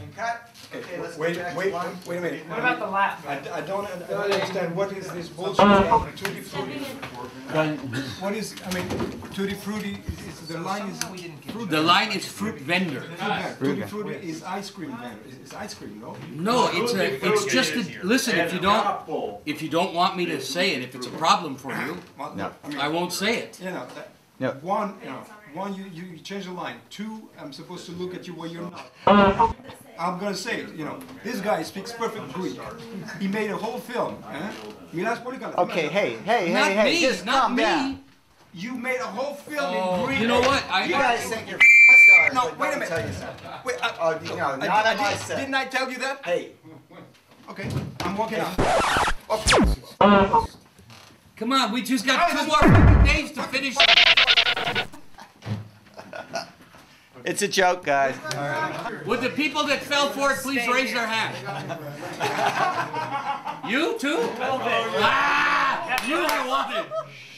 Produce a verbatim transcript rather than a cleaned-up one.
And cut. Okay, let's wait, go back wait, to one. wait a minute. What about the lap? I, I don't, I don't understand what is this bullshit about Tutti Frutti. What is, I mean, Tutti Frutti, is, is, the line is fruit. The line is fruit vendor. Tutti Frutti is ice cream vendor. It's ice cream, no? No, it's a, it's just a, listen, if you don't, if you don't want me to say it, if it's a problem for you, No. I, mean, I won't say it. You know, that, No. one, you know, one, you, you change the line. Two, I'm supposed to look at you when you're not. I'm gonna say it, you know, this guy speaks perfect Greek. He made a whole film. Eh? Okay, hey, hey, Not hey, hey, me, just not calm me. down. You made a whole film Oh, in Greek. you know what? I, You I, guys think you're f***ing stars. No, but wait a let me minute. tell you something. Wait, I, Oh, no, I, not I, on my did, set. Didn't I tell you that? Hey. Okay, I'm walking out. come on, we just got two more days to finish. It's a joke, guys. Would the people that fell for it please raise their hand? You too? Ah, you I wanted.